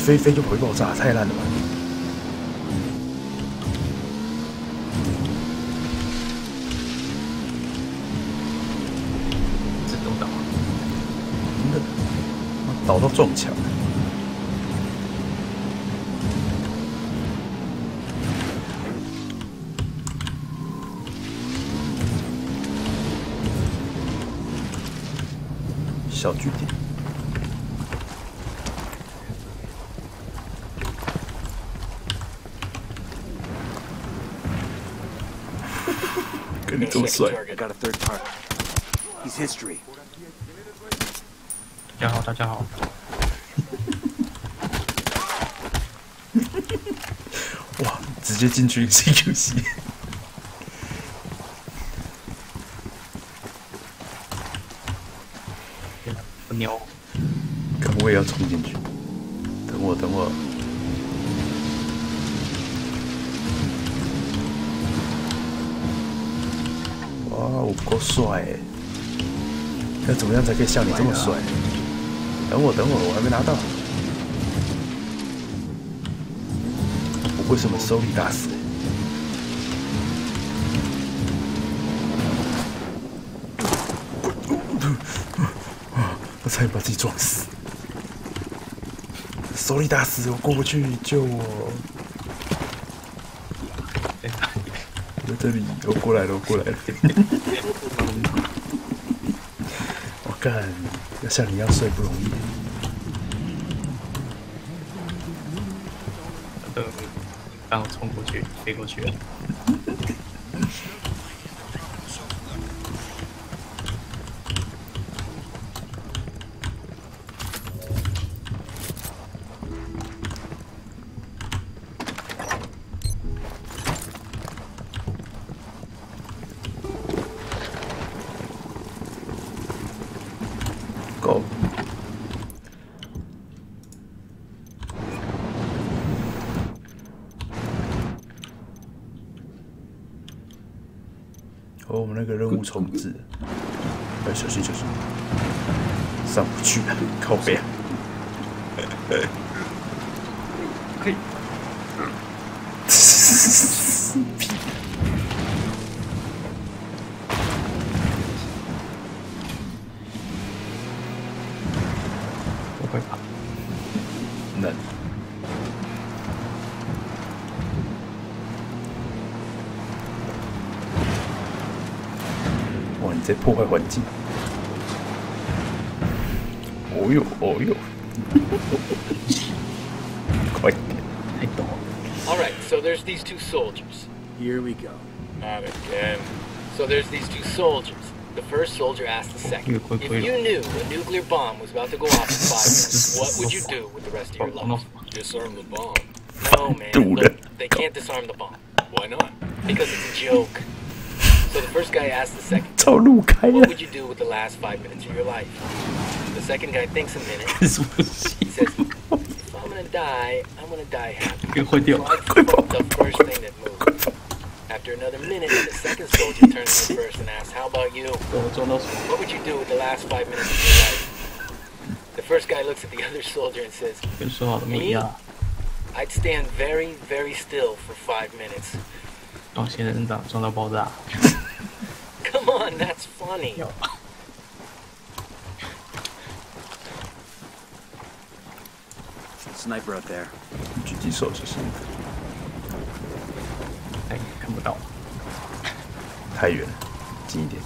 飞飞就不会爆炸，太烂了吧！ 自动导， 真的，导到撞墙。小据点。跟你这么帅。 I got a third target. He's history. 大家好，大家好。 哇，直接进去 CQC。 不牛。 看我也要冲进去。等我，等我。哇，我不够帅哎！要怎么样才可以像你这么帅？等我，等我，我还没拿到。我为什么手里大死？我差点把自己撞死。手里打死，我过不去，救我！在这里，我过来了，我过来了。我干，要像你一样睡不容易。 刚冲过去，飞过去了。 Go。哦，我们那个任务重置，哎，小心小心，上不去了，靠背啊！ 可以。 屁！ 我会跑。 能。哇，你在破坏环境！哦呦，哦呦！快点！ 太陡了。 All right, so there's these two soldiers. Here we go. Not again. So there's these two soldiers. The first soldier asked the second, if you knew a nuclear bomb was about to go off in 5 minutes, what would you do with the rest of your life? Disarm the bomb. No, man. Look, they can't disarm the bomb. Why not? Because it's a joke. So the first guy asked the second, 照路开 what 了 would you do with the last 5 minutes of your life? The second guy thinks a minute. 是不是？ He says, if I'm gonna die, I'm gonna die happy. 会掉。 So I'd fuck the first thing that moves. After another minute, the second soldier turns to the first and asks, how about you? 我撞到什么？ What would you do with the last 5 minutes of your life? The first guy looks at the other soldier and says, 跟说好的不一样。 I'd stand very, very still for 5 minutes. 哦，仙人掌撞到爆炸。 Come on, that's funny. Sniper up there. 狙击手就是哎，看不到。 太远了，近一点。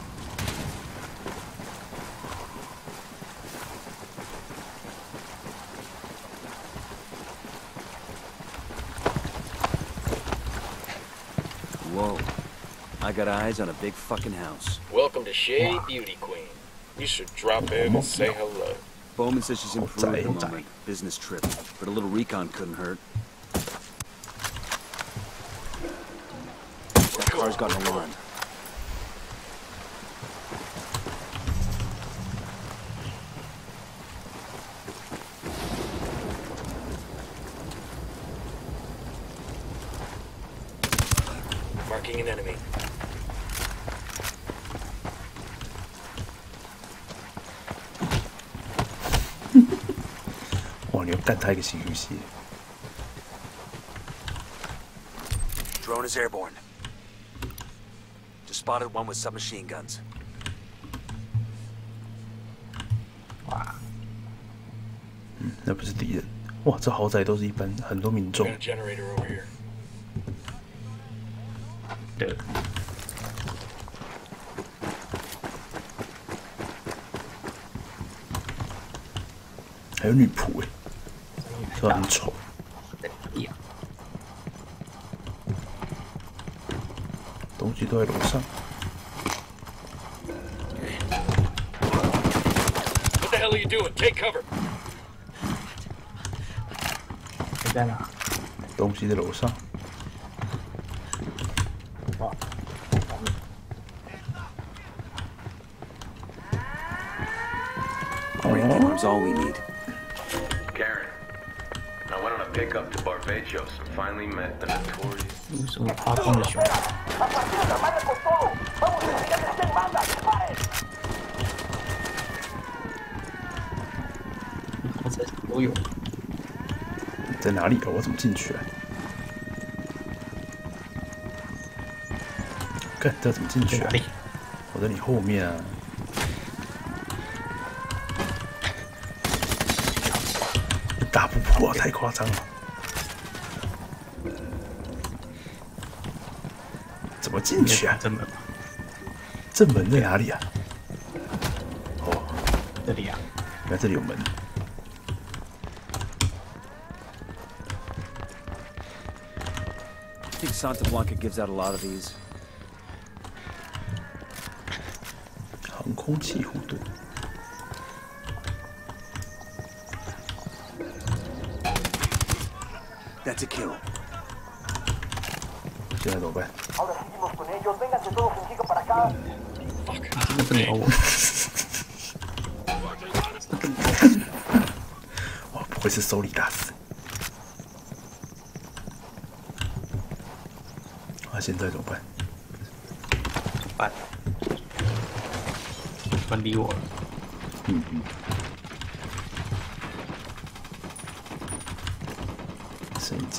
Whoa. I got eyes on a big fucking house. Welcome to Shea Beauty Queen. You should drop in and say hello. Bowman says she's in Peru at the Outside. moment. Business trip. But a little recon couldn't hurt. That car's got an alarm. Marking an enemy. 哇，你要干他一个新游戏。 Drone is airborne. Just spotted one with submachine guns. 哇， 那不是敌人。哇，这豪宅都是一般很多民众。 Got a generator over here. 对， 还有女仆哎，虽然很丑。 在哪里啊？ 东西都在楼上。 What the hell are you doing? Take cover. 你在哪？ 东西在楼上。 哇， Arm's all we need. Karen, I went on a pickup to Barbados and finally met the notorious. 为什么发光的熊？我在游泳。 在哪里啊？我怎么进去啊？看这怎么进去啊？我在你后面啊！打不破，太夸张了！怎么进去啊？ 正门吗？ 正门在哪里啊？哦， 这里啊。 原来这里有门。 I think Santa Blanca gives out a lot of these. 航空器护盾。 That's a kill. 现在怎么办？ 那不鸟我。 哇，不会是手里大师？啊，现在怎么办？ 办，不理我了。 升级。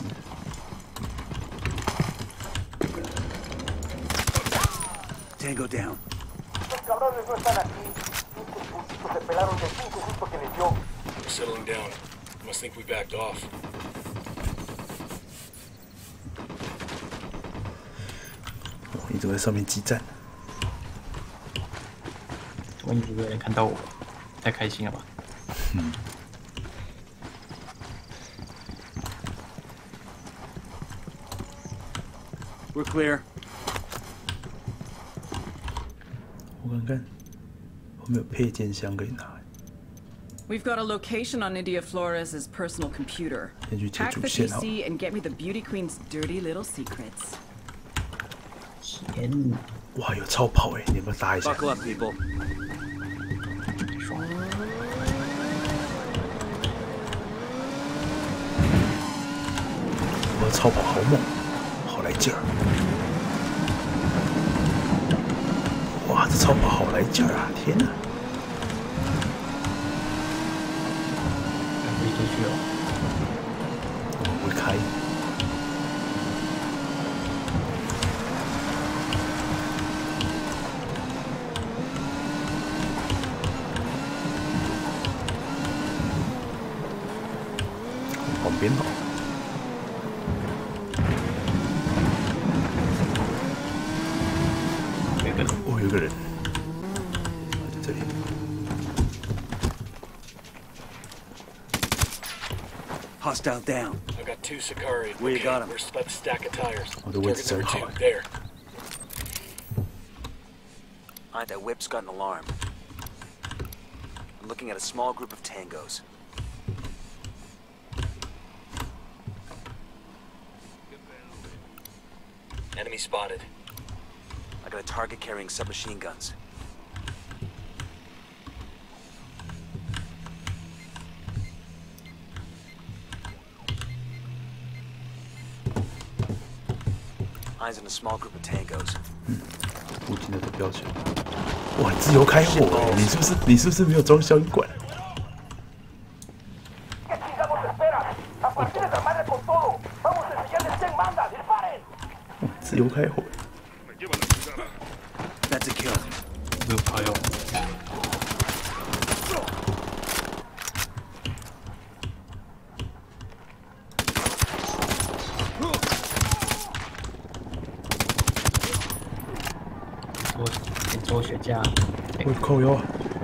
Tango down. We're settling down. Must think we backed off. 一直在上面激战。 我以为有人看到我，太开心了吧？ We're clear. 我看看，后面有配件箱可以拿。 We've got a location on India Flores' personal computer. 先去解 Hack 主 the 线好了。 PC and get me the Beauty Queen's dirty little secrets. 天哪， 哇，有超跑哎，你要不要搭一下？ Buckle up, people. 爽！ 我超跑好猛，好来劲儿！哇，这超跑好来劲儿啊！天哪！ 飞出去哦！ 我会开。往旁边跑。 有一个人， 哦，有个人，在这里。 Hostile down. I got 2 Sicari. Where you got 'em? Where's that stack of tires? Oh, the wind's Target so number 2. hot. There. Alright, that whip's got an alarm. I'm looking at a small group of tangos. Enemy spotted. I got a target carrying submachine guns. Eyes on a small group of tangos. 附近的都标起来。哇，自由开火！你是不是没有装消音管？ 自由开火。 That's a kill. 没有朋友。做雪茄。 我靠腰啊！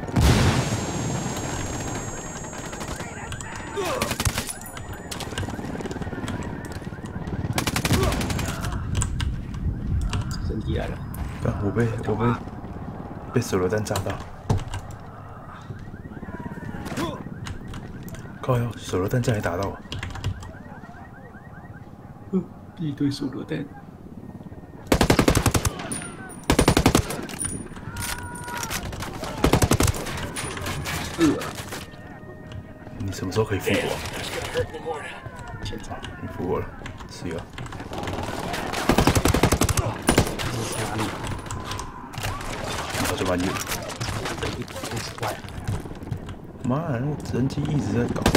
身体来了。 干，我被手榴弹炸到。靠腰，手榴弹竟然打到我！ 一堆手榴弹。 你什么时候可以复活？ 现在。 你复活了，是啊。 哪里？ 我就把你。妈呀，那个直升机一直在搞。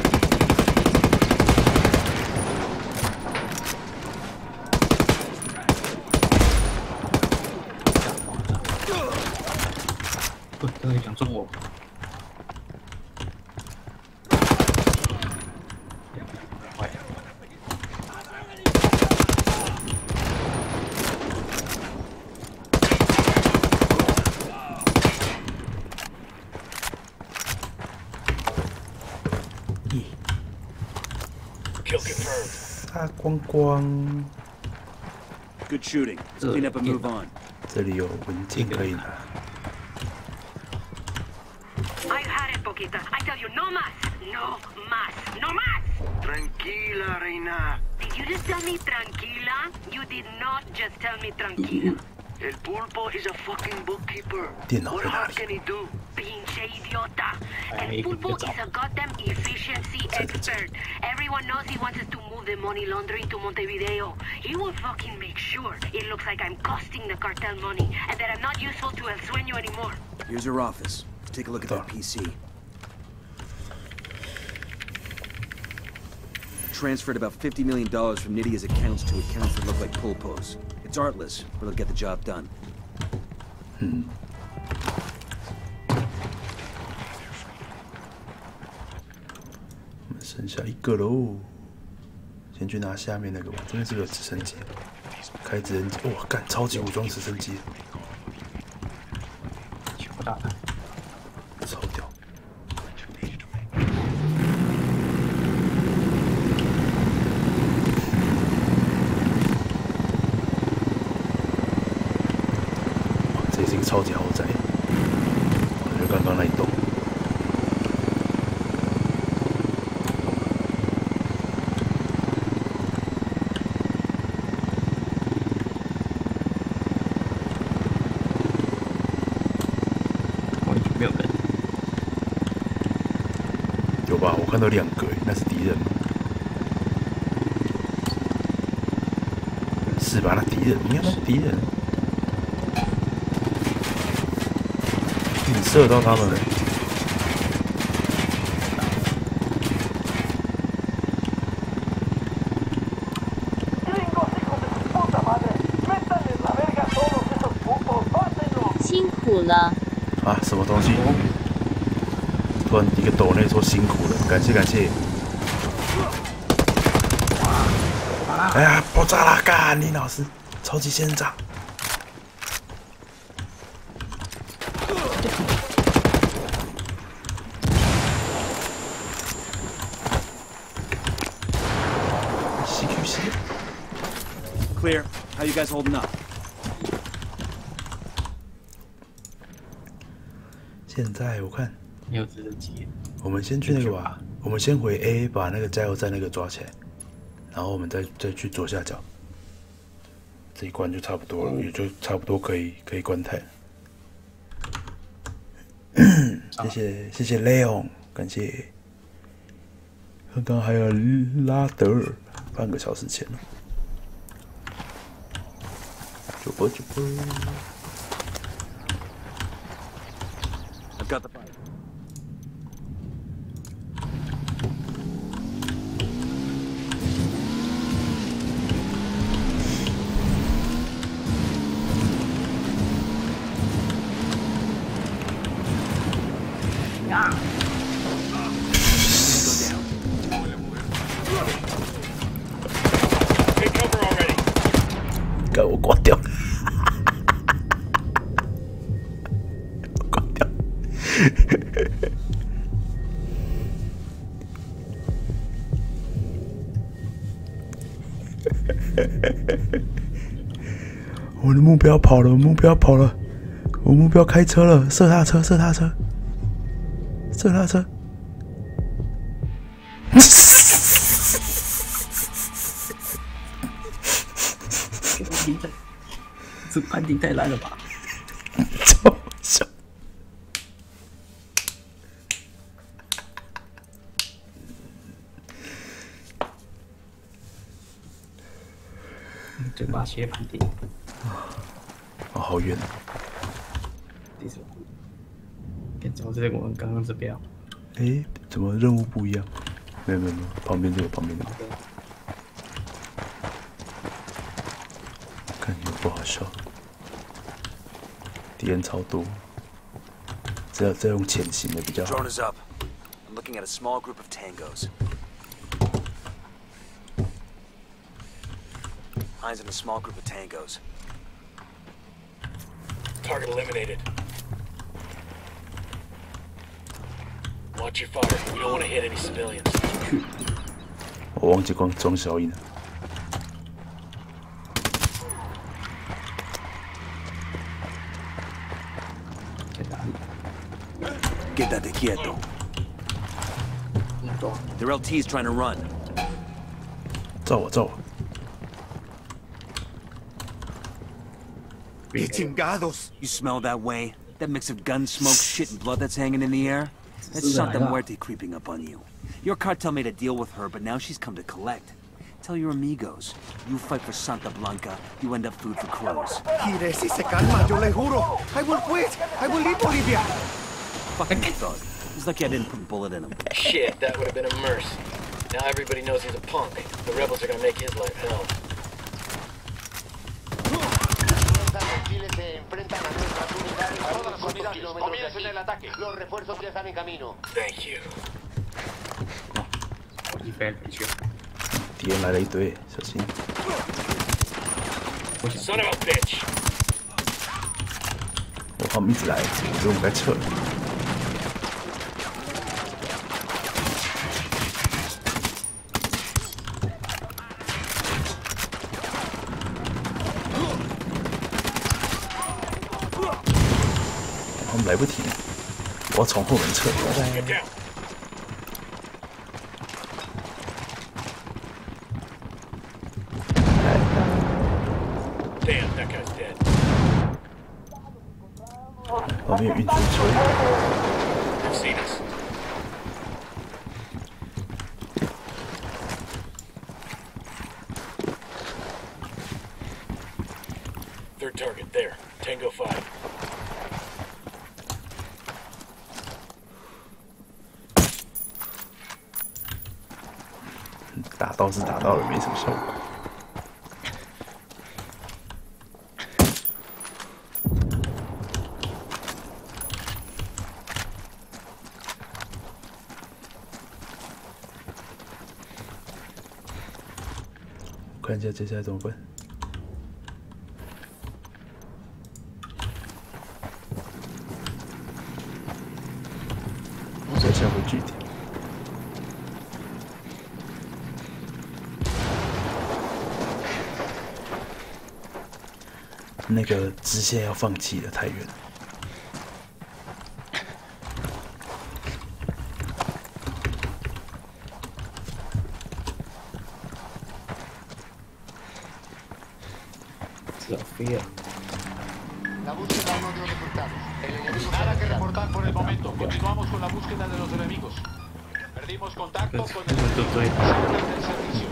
不，刚才想中我。杀光光。 Good shooting. Clean up and move on. 这里有文件可以拿。 I've had it, Poquita. I tell you, no más, no más, no más. Tranquila, Reina. Did you just tell me tranquila? You did not just tell me tranquila. El Pulpo is a fucking bookkeeper. What harm can he do? Pinche idiota. El Pulpo is a goddamn efficiency expert. Everyone knows he wants us to move the money laundering to Montevideo. He will fucking make sure it looks like I'm costing the cartel money and that I'm not useful to El Sueño anymore. Here's your office. Take a look at that PC. Transferred about $50 million from Nydia's accounts to accounts that look like Pulpo's. It's artless, but it'll get the job done. 我们剩下一个喽，先去拿下面那个吧。这边是个直升机，开直升机，哇，干超级武装直升机， 全部打开。 超屌。这是一个超级豪宅，就刚刚那一栋。 没有人。 有吧？我看到2个，那是敌人吗？是吧？那敌人，应该是敌人。你射到他们了。 辛苦了。 啊，什么东西？突然一个抖内说辛苦了，感谢感谢。哎呀，爆炸了！干你老师，超级仙人掌。CQC。 Clear. How you guys holding up? 现在我看没有直升机。 我们先去那个吧，我们先回 A 把那个加油站那个抓起来，然后我们再去左下角。这一关就差不多了，也就差不多可以关台。谢谢 Leon， 感谢。刚刚还有拉德尔，半个小时前了。九波。 I've got the fire. 给我关掉！关掉！我的目标跑了，目标跑了，我目标开车了，射他车，射他车，射他车！ 这判定太烂了吧！ 超笑！ 嘴巴切判定。 哦，好远！ 第什么？跟找这个我们刚刚这边。 哎，怎么任务不一样？没有，旁边这个，旁边这个。看有不好笑，敌人超多，这用潜行的比较好。 Drone is up. I'm looking at a small group of tangos. Eyes on a small group of tangos. Target eliminated. Watch your fire. We don't want to hit any civilians. 我忘记装小影了。 Quédate quieto. Their LT's trying to run. 照我，照我。 You smell that way? That mix of gun smoke, shit, and blood that's hanging in the air? That's Santa Muerte creeping up on you. Your cartel made a deal with her, but now she's come to collect. Tell your amigos. You fight for Santa Blanca, you end up food for crows. Gire, si se calma, yo le juro. I will quit. I will leave Bolivia. Fucking thug. He's lucky I didn't put a bullet in him. Shit, that would have been a mercy. Now everybody knows he's a punk. The rebels are gonna make his life hell. Thank you. 一飞回去。 敌人来了一堆，小心！ Son of a bitch. 他们一直来，我觉得我们该撤了。他们来不及，我要从后门撤。拜拜。 Damn, that guy's dead. 旁边有运输车。 They've seen us. Third target there. Tango 5. 打到是打到了，没什么效果。 看一下接下来怎么办。再下回据点。那个支线要放弃了，太远了。 La búsqueda a uno de los reclutados. El enemigo nada que reportar por el momento. Continuamos con la búsqueda de los enemigos. Perdimos contacto con el enemigo. Salgan del servicio.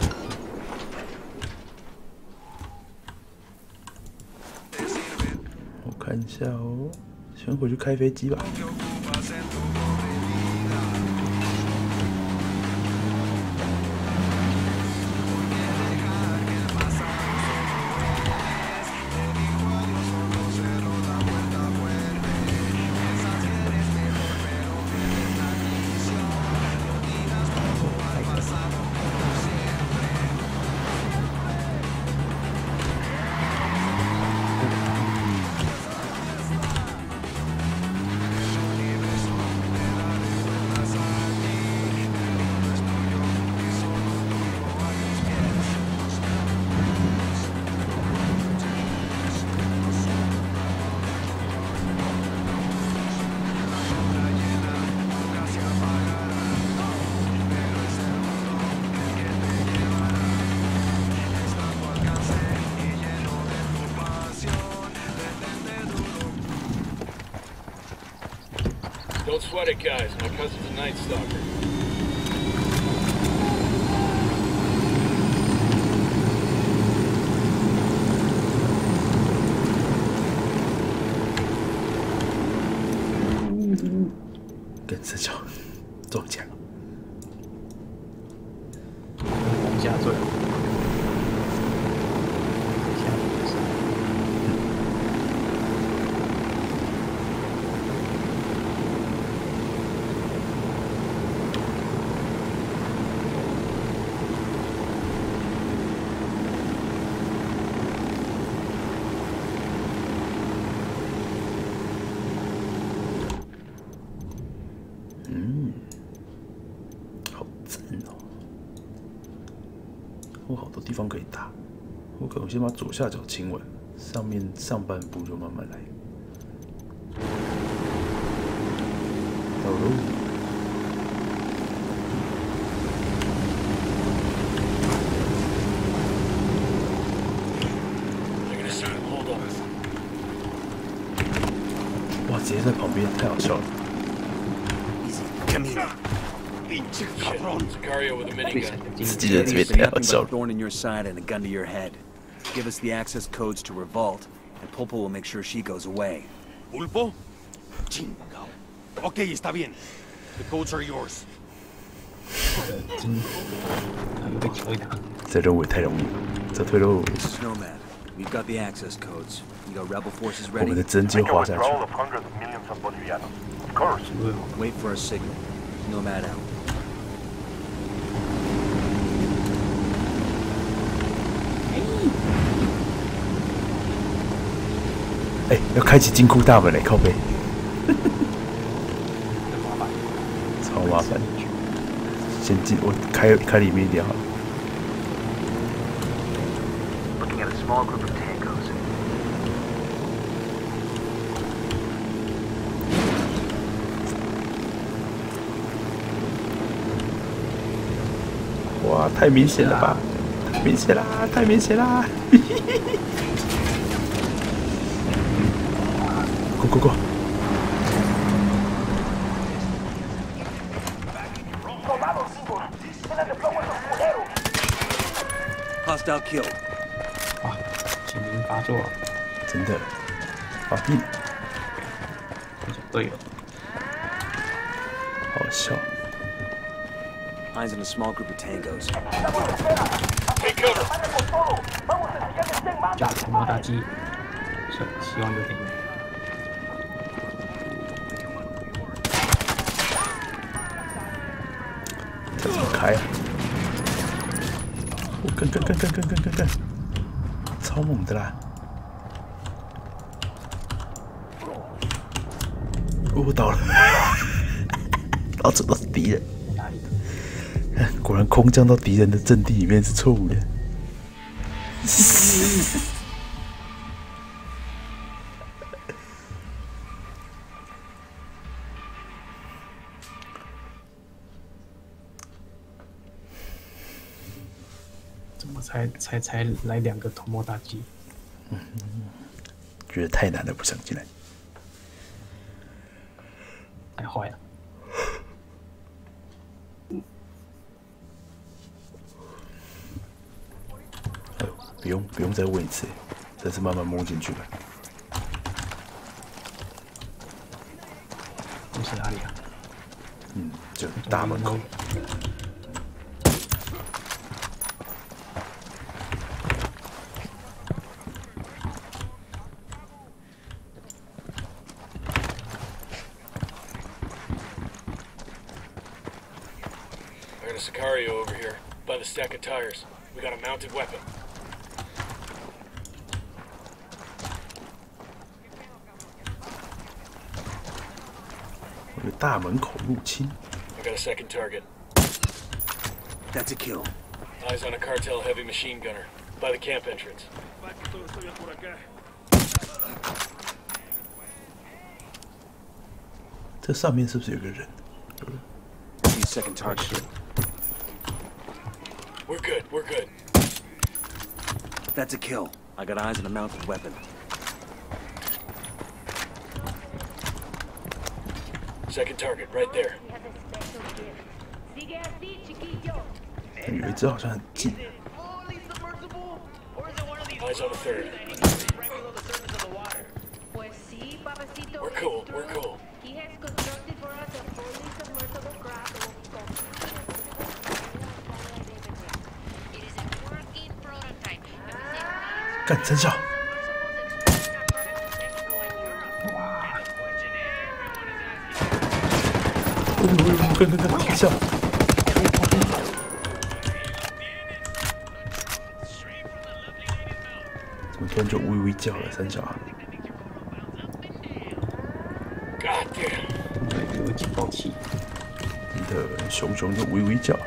我看一下哦，先回去开飞机吧。 Don't sweat it, guys. My cousin's a Night Stalker. 跟这叫撞墙。 往下坠。 我好多地方可以打，我可能先把左下角清完，上面上半部就慢慢来。到喽。哇，直接在旁边，太好笑了。 Sicario with a minigun. 自己人这边太好笑了。 Thorn in your side and a gun to your head. Give us the access codes to Revolt, and Pulpo will make sure she goes away. ¿Pulpo? Chingao. Okay, está bien. The codes are yours. 这任务也太容易了，这退路。 Nomad, we've got the access codes. You got rebel forces 我 ready? 们的针就滑下去。 Wait for a signal. Nomad out. 哎，要开启金库大门嘞，靠背。超麻烦。先进，我开里面一点好了。 Looking at a small group of tangos. 哇，太明显了吧！太明显啦，太明显啦！过过过！ Hostile killed. 哇，警铃发作， 真的，发病， 队友， 好笑。 Eyes on a small group of tangos. Take cover. 架沉默大机，希望有点用。 这怎么开啊？我跟，超猛的啦！我倒了，到处都是敌人。果然空降到敌人的阵地里面是错误的。 怎么才来2个头目大机？ 觉得太难了，不想进来。 太坏了。 不用再问一次，这是慢慢摸进去的。 这是哪里啊？ 就大门口。 I got a Sicario over here, by the stack of tires. We got a mounted weapon. 大门口入侵。 I got a second target. That's a kill. Eyes on a cartel heavy machine gunner by the camp entrance. 这上面是不是有个人？ Second target. We're good. We're good. That's a kill. I got eyes on a mounted weapon. Second target, right there. 有一只好像很近。 Eyes on the third. We're cool, we're cool. 干真笑！干真笑！怎么突然就微微叫了？三小啊！ God damn！ 有警报器。 你的熊熊就微微叫。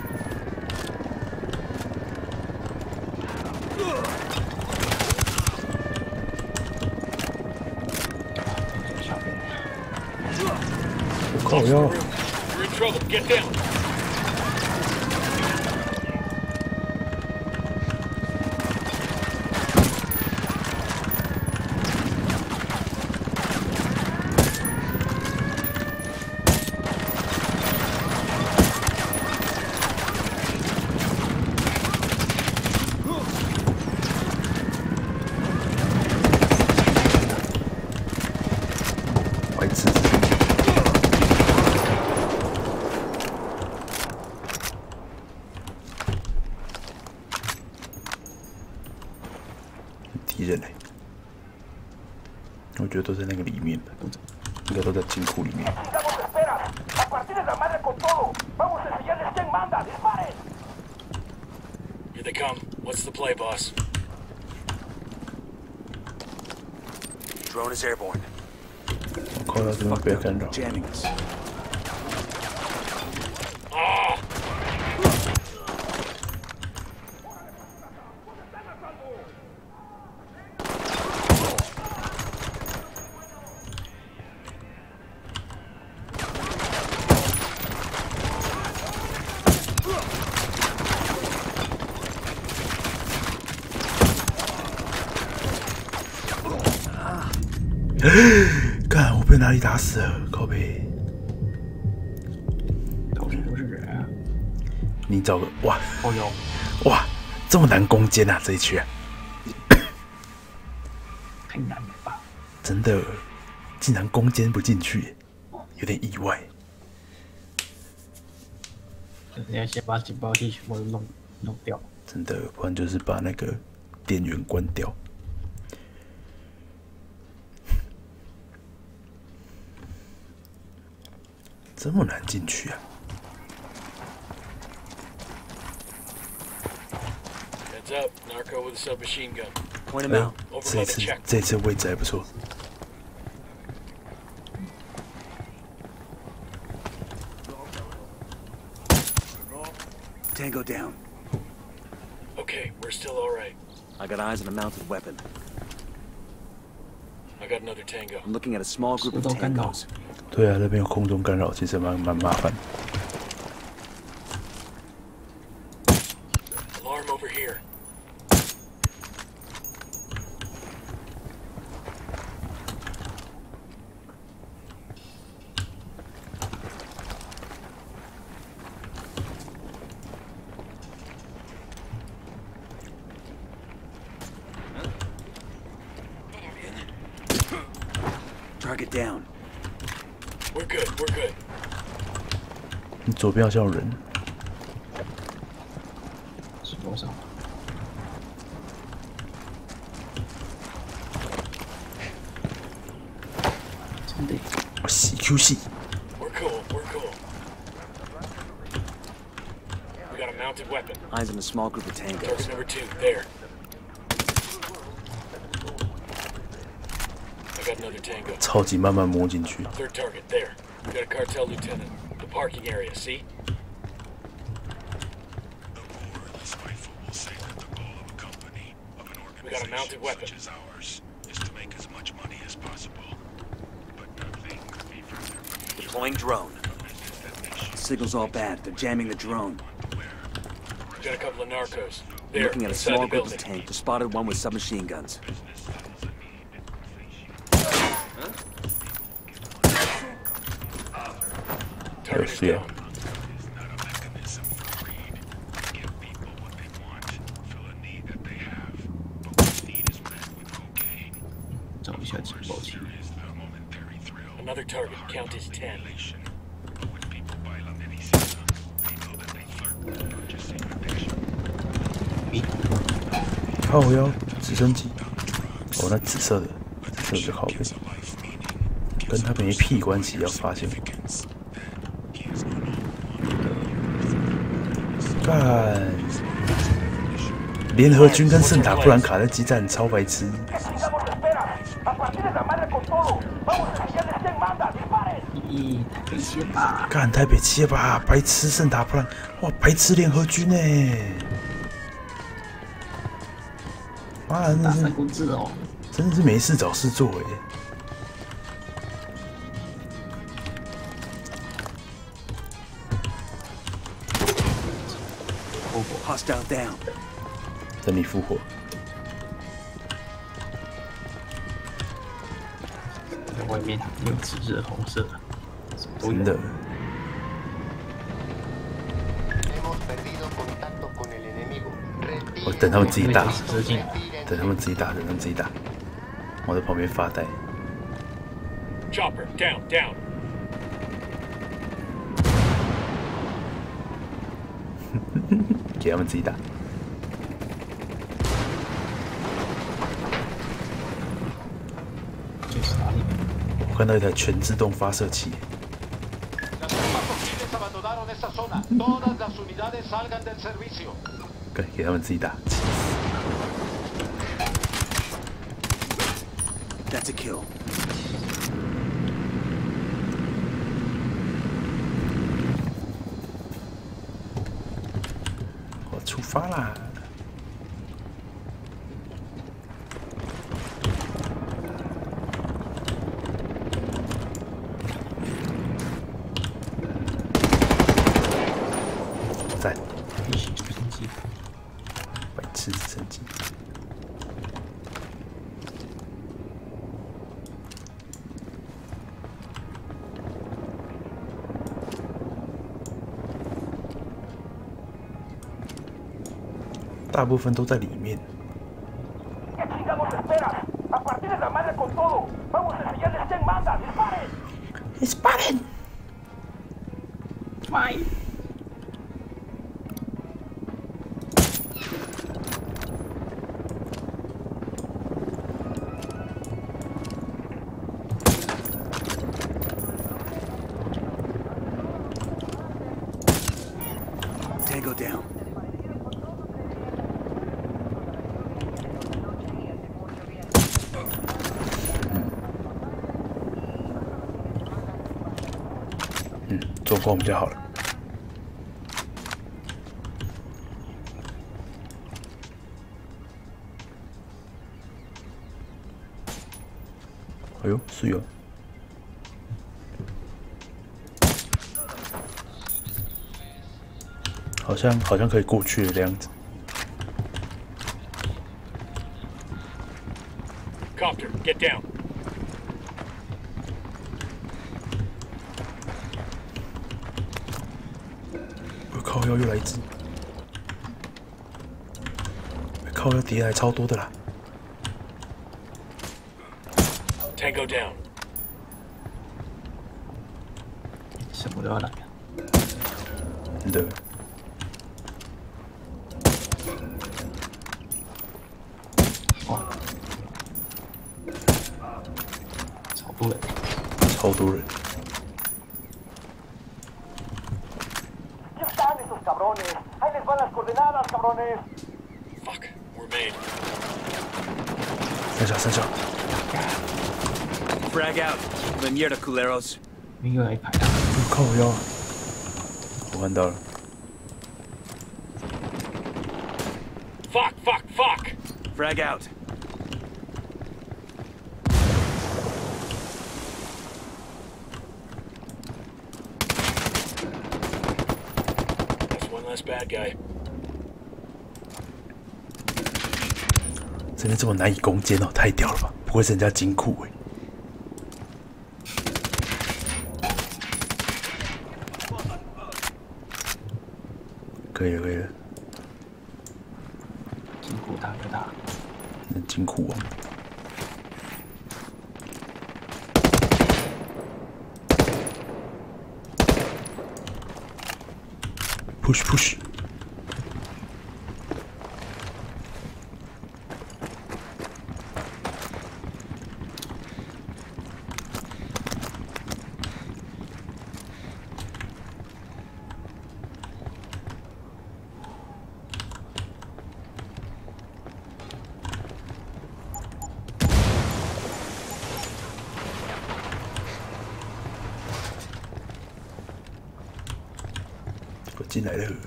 靠腰！ You're in trouble. Get down. 白痴！ 敌人呢？我觉得都在那个里面的，应该都在金库里面。 Here they come. What's the play, boss? Drone is airborne. 我靠，这边不要干扰。 Jamming us. Ah! 干！我被哪里打死了？靠背。 到处都是人啊！ 你找个哇！ 哦哟！ 哇，这么难攻坚啊！这一区、啊， 太难了吧？ 真的，竟然攻坚不进去，有点意外。 你要先把警报器全部弄掉。 真的，不然就是把那个电源关掉。 这么难进去啊 Heads up, narco with a submachine gun. Point him out. Over by the check. 这次位置还不错。 Tango down. Okay, we're still all right. I got eyes on a mounted weapon. I got another tango. I'm looking at a small group of tangos. 对啊，那边有空中干扰，其实蛮麻烦。 Alarm over here. Target down. We're good, we're good. 你左边好像有人。 是多少？真的？ 我洗 Q 系。 We're cool, we're cool. We got a mounted weapon. Eyes on a small group of tangos. Target number 2, there. I got another tango. 超级慢慢摸进去。 Third target, there. We got a cartel lieutenant. The parking area, see? We got a mounted weapon. Deploying drone. Signal's all bad. They're jamming the drone. We got a couple of narcos. There, Looking at a inside small the group of building. tanks. Spotted one with submachine guns. 有需要。 找一下情报器。 Another target. Count is 10. 靠腰直升机，哦，那紫色的，紫色的靠背，跟他没屁关系，要发现。干，联合军跟圣塔布兰卡在激战，超白痴。干台北7吧，白痴圣塔布兰，哇，白痴联合军哎！妈的，真的是没事找事做哎！ Hostile down. 等你复活。 在外面有紫色、红色的， 真的。我等他们自己打，等他们自己打，等他们自己打。我在旁边发呆。 Chopper down, down. 给他们自己打。我看到一台全自动发射器。给他们自己打。 That's a kill. 出发啦！在，白痴直升机。大部分都在里面。Disparen! Fine. Tango down. 做光比较好了。哎呦，是哟。好像可以过去的样子。 Copter, get down. 靠腰又来一只，靠腰敌来超多的啦。 Tango down. 什么都要来。 真的。 哇，超多人， 超多人。 Fuck, we're made. 三小。 Frag out. Mierda, culeros. 又来一排啊！ 靠腰，我看到了。 Fuck, fuck, fuck. Frag out. That's one less bad guy. 真的这么难以攻坚哦，太屌了吧！不愧是人家金库哎。 可以了，可以了。 金库大哥大， 那金库王。push push。进来了。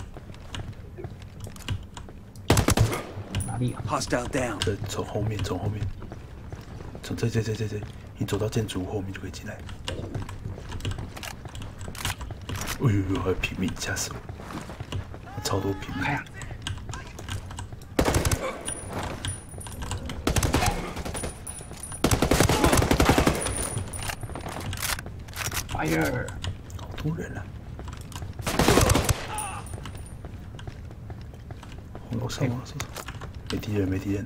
哪里啊 ？Hostile down。 从后面，从后面，从这，你走到建筑物后面就可以进来。哎呦，还有平民，吓死我！超多平民。 开啊！Fire！ 好多人啊！ 楼上啊，没敌人，没敌人。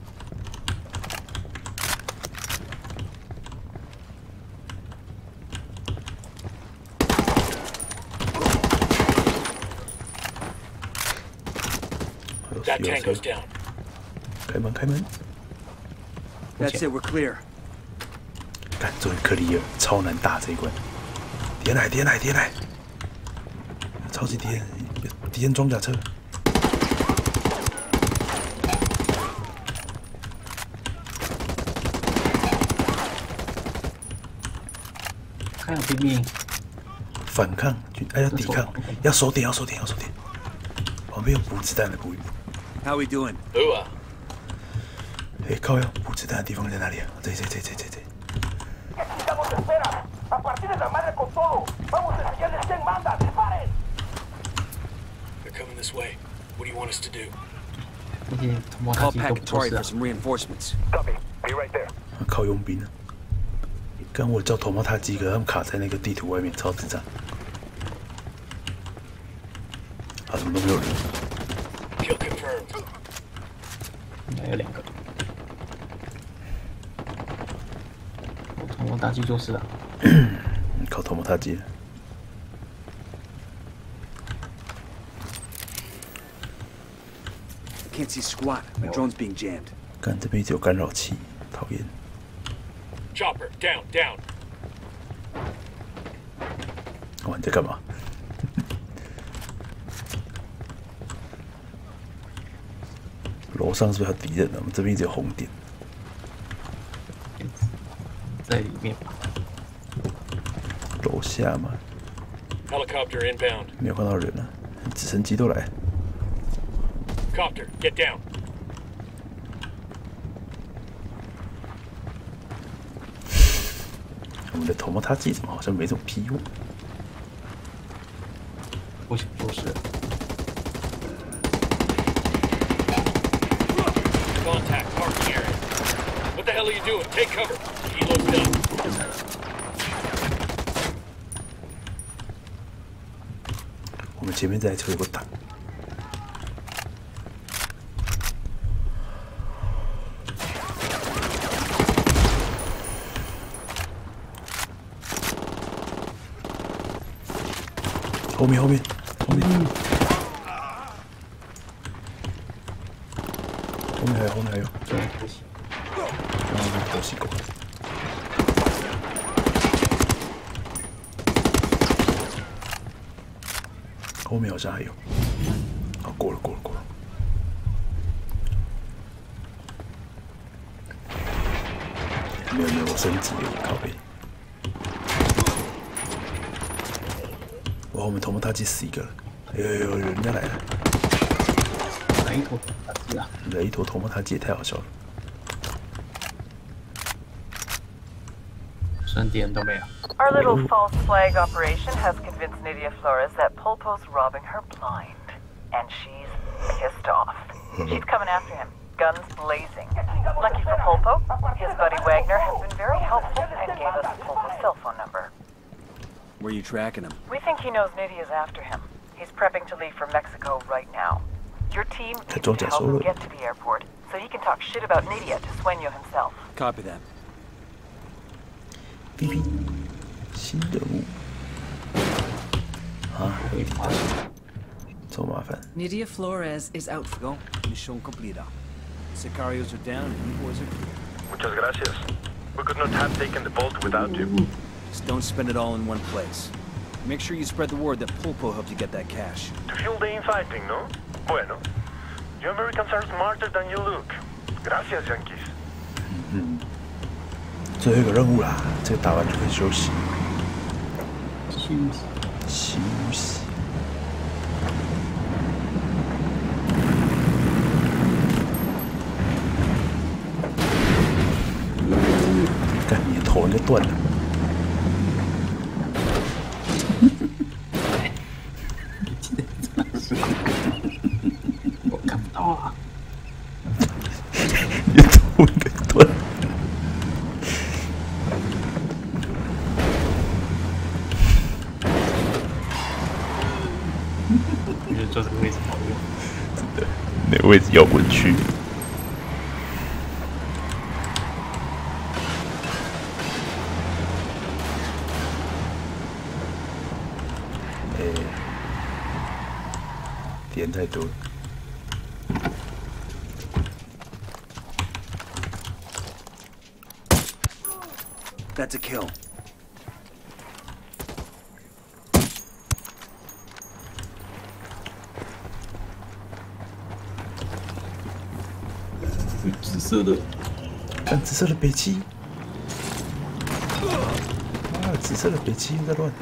That tango's down. 开门，开门。 That's it, we're clear. 干，终于克利尔，超难打这一关。敌人来，敌人来，敌人来！超级敌人，敌人装甲车。 看拼命反抗，要抵抗，要收点，要收点，要收点。旁边有补子弹的，补一补。 How we doing? 哎，靠腰，补子弹的地方在哪里啊？这。 They're coming this way. What do you want us to do? Call Pacatory for some reinforcements. Copy. Be right there. 靠佣兵啊！ 刚我叫头毛塔几个，他们卡在那个地图外面，超智障。啊，怎么都没有人 ？Kill confirmed。 还有2个。我头毛塔机就是了。 靠头毛塔机。 Can't see squat. My drone's being jammed. 干这边一直有干扰器，讨厌。 Chopper, down, down. 哇，你在干嘛？楼上是不是还有敌人呢？我们这边一直有红点。 在里面吧。 楼下吗 ？Helicopter inbound. 没有看到人啊，直升机都来。 Copter, get down. 我们的头毛塔机怎么好像没什么屁用？ 不行，不是。 Contact parking area. What the hell are you doing? Take cover. Helo's done. 我们前面这台车有个挡。 后面，后面，后面，后面还有，后面还有，偷袭狗。后面好像还有，啊，过了。没有，我升级了，靠背。 哇，我们头毛塔机死一个了！有，人家来了！ 哪一头塔机啊？ 来一头头毛塔机也太好笑了。 算敌人都没有。 Our little false flag operation has convinced Nydia Flores that Pulpo's robbing her blind, and she's pissed off. She's coming after him, guns blazing. Lucky for Pulpo, his buddy Wagner has been very helpful and gave us Pulpo's cell phone number. Where are you tracking him? We think he knows Nydia's after him. He's He's prepping to leave for Mexico right now. Your team needs to help him get to the airport, so he can talk shit about Nidia to Sueño himself. Copy that. PP 新任务啊，这么麻烦。 Nidia Flores is out. Go. Mission cumplida. Sicarios are down and you boys are clear. Muchas gracias. We could not have taken the bolt without you. Just don't spend it all in one place. Make sure you spread the word that Pulpo helped you get that cash. To fuel the infighting, no? Bueno. You Americans are smarter than you look. Gracias, Yankees. 最后一个任务啦，这个打完就可以休息。休息。干你的头就断了。 我看不到啊！ 你的头给断了。 我觉得坐这个位置好用， 真的，那个位置摇滚区。点太多了。 That's a kill. 紫色的， 看紫色的北极。啊，紫色的北极又在乱。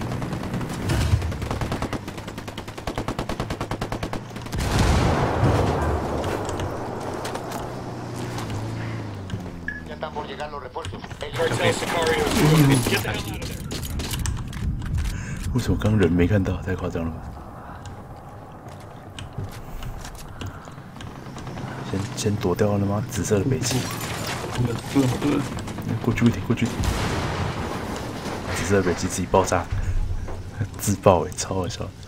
为什么刚人没看到？太夸张了吧！先躲掉了吗？紫色的北极。过去一点，过去一点。紫色的北极自己爆炸，自爆哎，超好笑。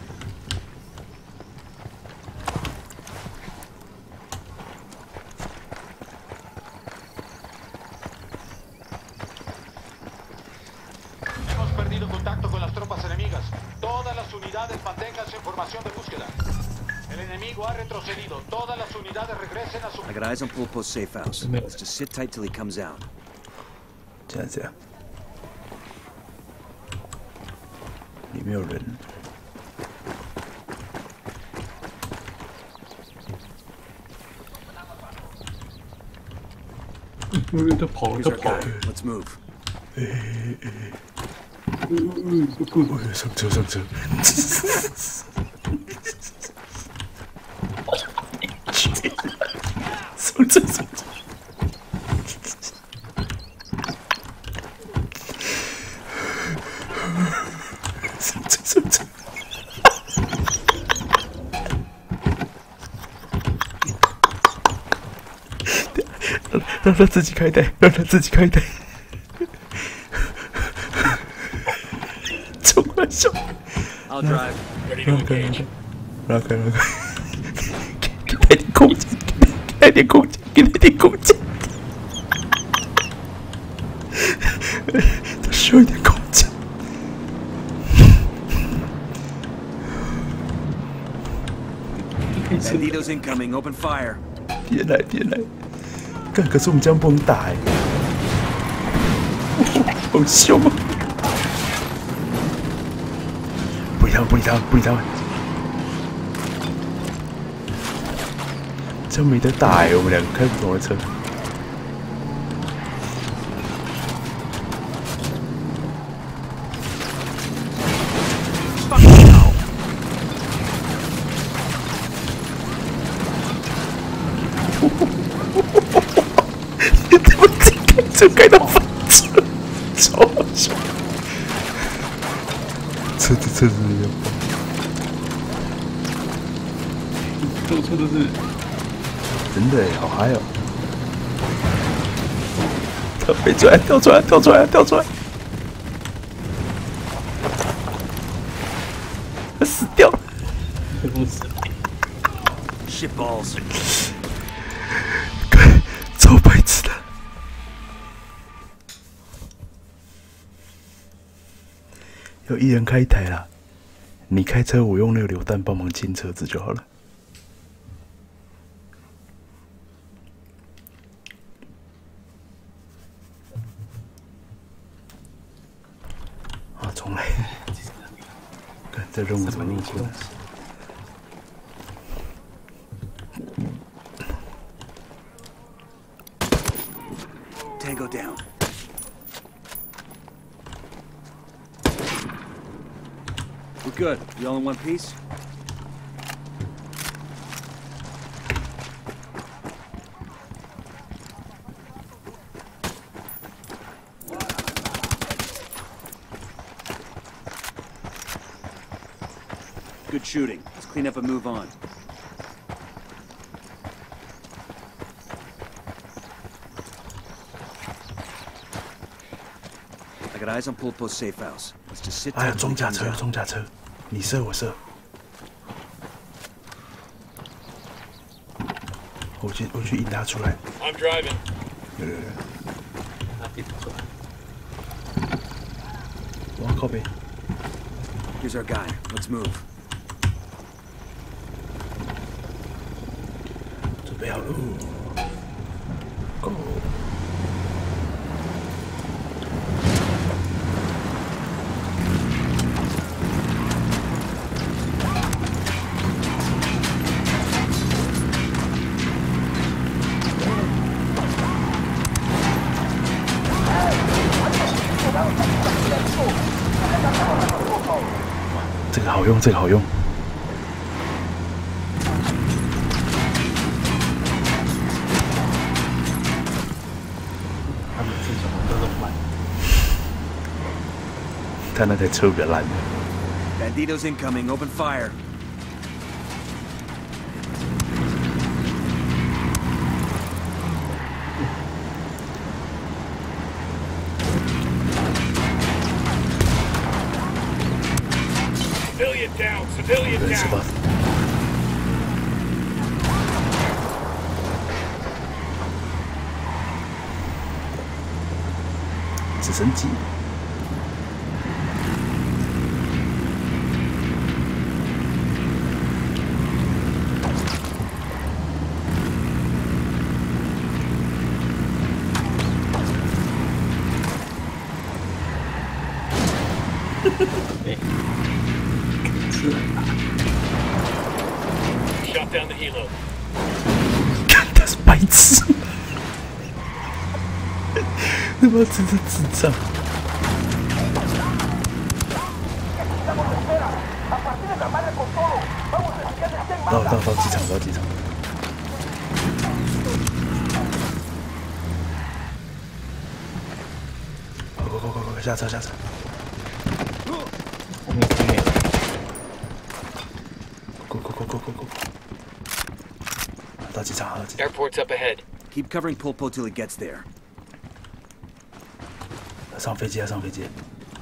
I got eyes on Pulpo's safe house. Let's just sit tight till he comes out. 这样，里面有人。 他跑了，他跑了。 Let's move. 上车，上车。上车，上车。上车，上车。让他自己开带，让他自己开带。冲啊冲！ I'll drive. Ready to engage. 让开，让开。给他点空间，给他点空间，给他点空间。他需要一点空间。 Banditos incoming. Open fire. 别来，别来！干，可是我们这样不能打哎，好凶啊！不理他们，不理他们，不理他们！这样没得打哎，我们两个开不同的车。就开到翻车，超好笑！车子要爆！ 到处都是， 真的好嗨哦！他飞出来，跳出来，跳出来，跳出来！ 死掉。 Shit balls。 超白痴的。有一人开一台啦，你开车，我用那个榴弹帮忙清车子就好了。啊，重来！看这任务怎么那么困难？ Tango down. We're good. You all in one piece? Good shooting. Let's clean up and move on. I got eyes on Pulpo's safe house. Let's just sit. 哎呀，装甲车，有装甲车，你射我射。我去引他出来。 I'm driving. 我靠北。 Here's our guy. Let's move. 准备好喽 ，Go！ 这个好用，这个好用。 他每次怎么都这么慢？ 他那台车比较烂。 Banditos incoming. Open fire. Civilian down. Civilian down. 直升机。 Shot down the helo. 看他是白痴，他妈真是智障。到机场，到机场。快，下车，下车。Go！ 到机场，到机场。 Airport's up ahead. Keep covering Pulpo till he gets there. 上飞机啊，上飞机。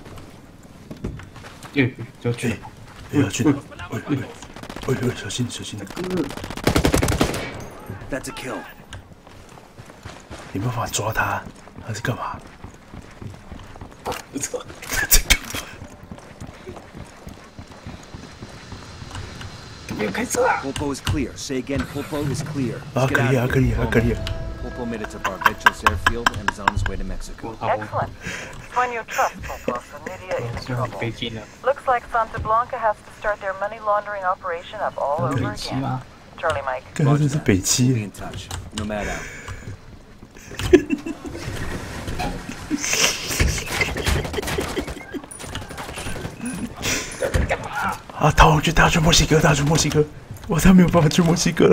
就去。 要去哪？小心，小心。 That's a kill. 你没办法抓他，他是干嘛？不错，这干嘛？没有开车啊 ！Pulpo is clear. Say again. Pulpo is clear. 啊，可以啊，可以啊，可以啊。 Pulpo made it to Barbechos Airfield and is on his way to Mexico. Excellent. When you trust Pulpo, so Nydia is in trouble. Looks like Santa Blanca has to start their money laundering operation up all over again. Charlie Mike. 这是北七。 Be in touch. Nomad out. 啊，他要去墨西哥，他要去墨西哥，他没有办法去墨西哥了。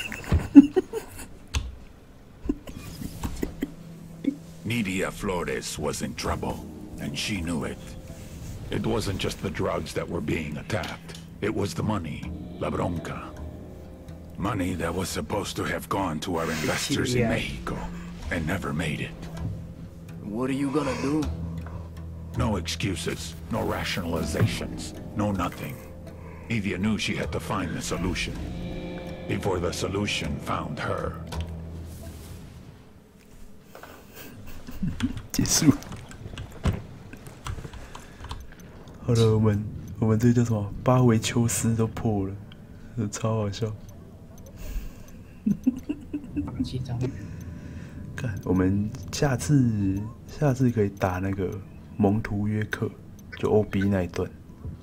Nydia Flores was in trouble, and she knew it. It wasn't just the drugs that were being attacked. It was the money, la bronca. Money that was supposed to have gone to our investors in Mexico, and never made it. What are you gonna do? No excuses, no rationalizations, no nothing. Nidia knew she had to find the solution before the solution found her. 结束。好了，我们这叫什么？巴维丘斯都破了，这超好笑。看，我们下次可以打那个蒙图约克，就 OB 那一段。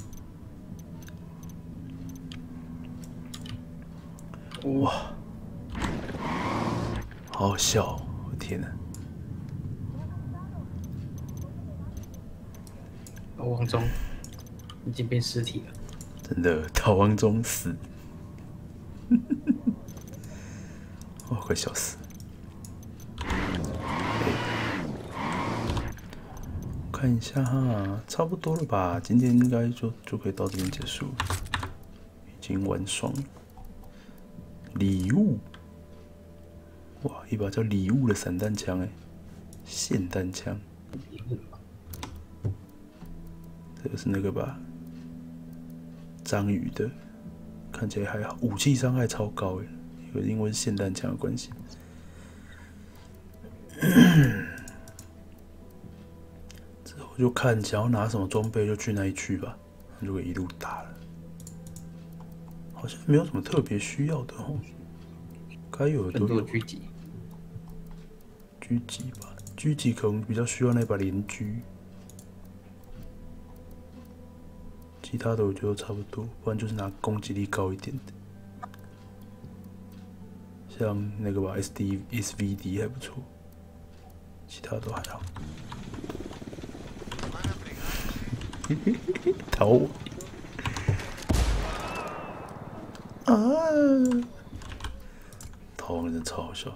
哇，好好笑哦！我天哪！ 逃亡中已经变尸体了， 真的逃亡中死，我快笑死！看一下哈，差不多了吧？今天应该就可以到这边结束，已经玩爽了。礼物，哇，一把叫礼物的散弹枪哎，霰弹枪。这个是那个吧？章鱼的，看起来还好，武器伤害超高哎，因为是霰弹枪的关系。之后就看想要拿什么装备就去那一区吧，就可以一路打了。好像没有什么特别需要的哦，该有的都有。狙击吧，狙击可能比较需要那把连狙。其他的我觉得都差不多，不然就是拿攻击力高一点的，像那个吧 SVD 还不错，其他都还好。逃啊！逃亡真超好笑。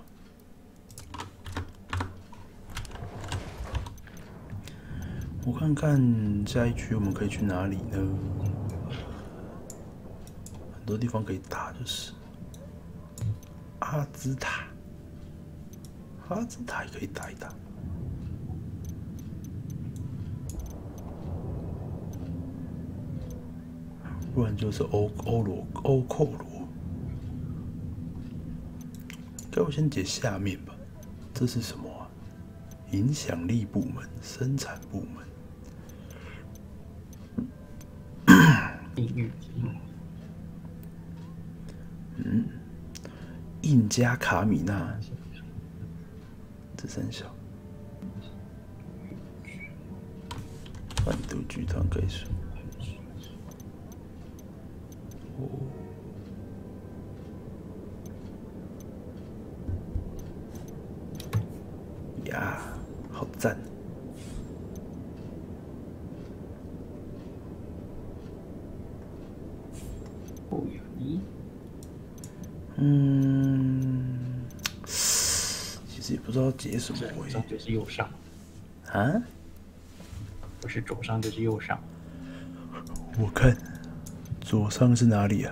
我看看下一区我们可以去哪里呢？很多地方可以打，就是阿兹塔，阿兹塔也可以打一打。不然就是欧寇罗。该我先解下面吧，这是什么啊？影响力部门、生产部门。印加卡米纳，这三小，贩毒剧团可以说，呀，好赞！其实也不知道解什么左上就是右上啊？ 不是左上就是右上。 我看左上是哪里啊？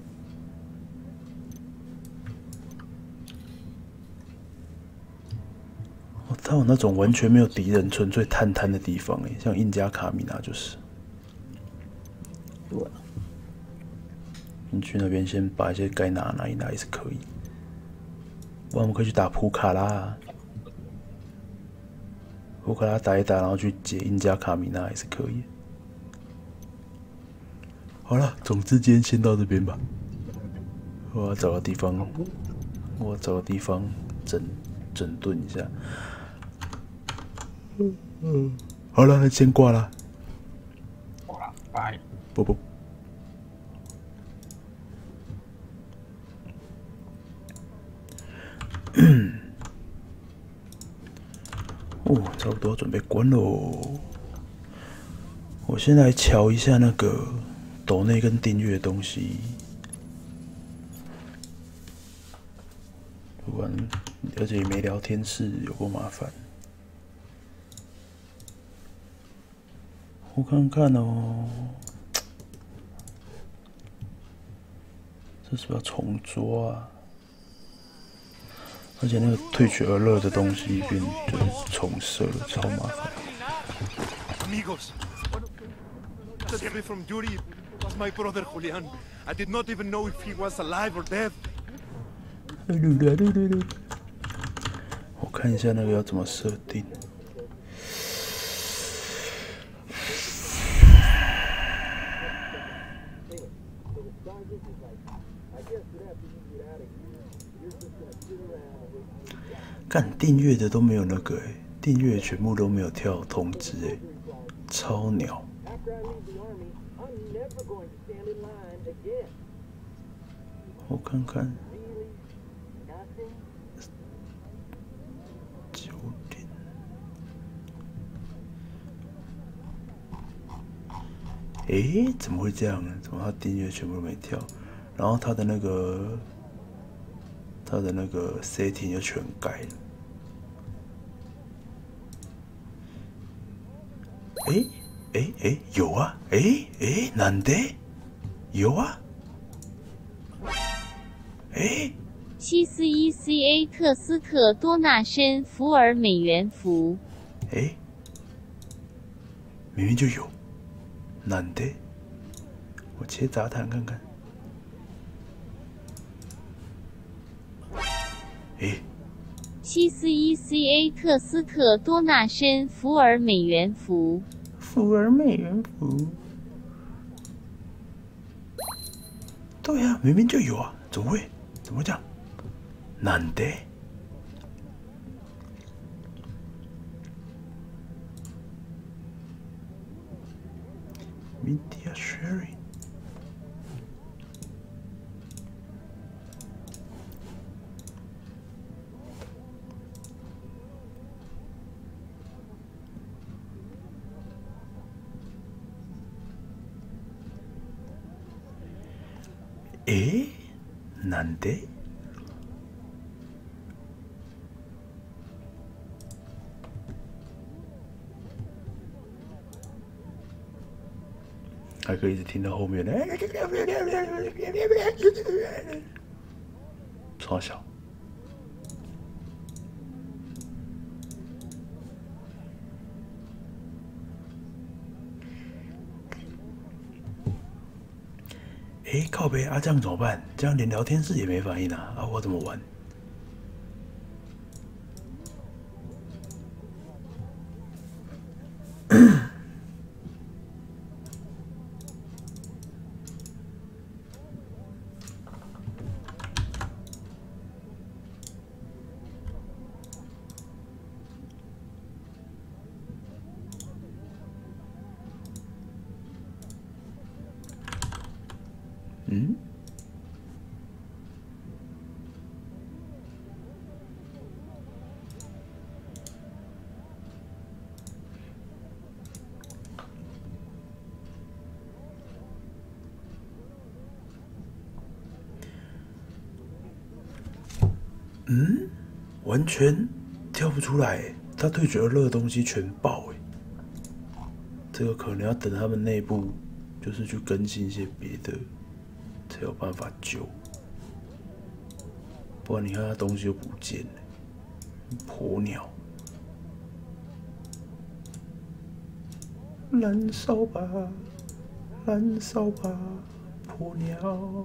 哦，它有那种完全没有敌人、纯粹探滩的地方哎，像印加卡米纳就是。对。你去那边先把一些该拿一拿也是可以，不然我们可以去打普卡拉，普卡拉打一打，然后去解印加卡米纳也是可以。好了，总之今天先到这边吧。我要找个地方，整顿一下。好了，先挂了。 好了，拜。 不。哦，差不多准备关喽。我先来瞧一下那个抖内跟订阅的东西，不然而且也没聊天室，有够麻烦。我看看哦，这是不是要重做啊？而且那个退取而乐的东西变就是重设了，超麻烦。 Amigos, just came from duty. was my brother Julian. I did not even know if he was alive or dead. 我看一下那个要怎么设定。干订阅的都没有那个订阅全部都没有跳通知超鸟。我看看9点。怎么会这样呢？怎么他订阅全部都没跳？然后他的那个 setting 就全改了。有啊，なんで？有啊。 741CA 特斯特多纳申福尔美元服。 明明就有，なんで？我切杂谈看看。 741CA 特斯特多纳申福尔美元服。 福尔美元服。对啊，明明就有啊，怎么会这样？なんで？Media sharing。なんで？还可以一直听到后面的，超小。靠北啊，这样怎么办？这样连聊天室也没反应啊！我怎么玩？完全跳不出来，他对决2的东西全爆这个可能要等他们内部就是去更新一些别的，才有办法救。不然你看他东西就不见了，婆鸟！燃烧吧，燃烧吧，婆鸟！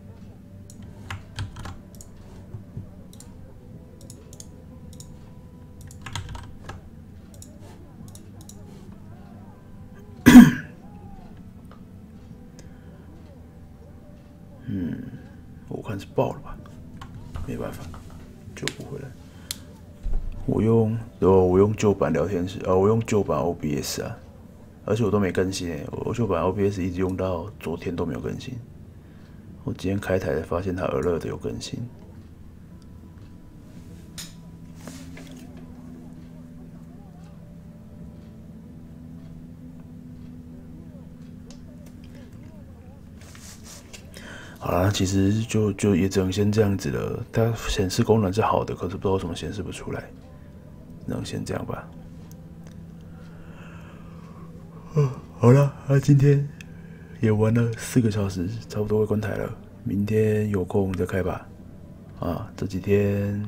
我看是爆了吧，没办法，救不回来。我用旧版聊天室我用旧版 OBS 啊，而且我都没更新我旧版 OBS 一直用到昨天都没有更新。我今天开台才发现它alert的有更新。好啦，其实就也只能先这样子了。它显示功能是好的，可是不知道为什么显示不出来，只能先这样吧。好了，今天也玩了4个小时，差不多会关台了。明天有空再开吧。这几天，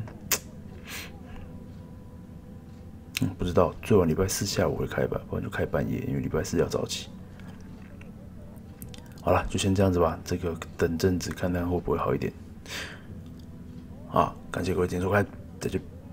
不知道，最晚礼拜4下午会开吧，不然就开半夜，因为礼拜4要早起。 好了，就先这样子吧。这个等阵子看看会不会好一点。啊，感谢各位今天收看，再见。